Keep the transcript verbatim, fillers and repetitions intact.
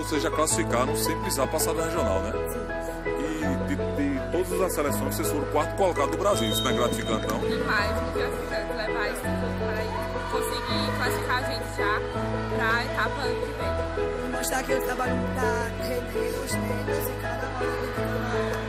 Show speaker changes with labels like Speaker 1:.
Speaker 1: vocês já classificaram sem precisar passar do regional, né? E de, de todas as seleções, vocês foram o quarto colocado do Brasil. Isso não é gratificante, não?
Speaker 2: Demais, muito gratificante levar isso tudo para aí. Conseguir classificar a gente já para a etapa que vem.
Speaker 3: Mostrar que eu trabalho pra render, gostei desse cara.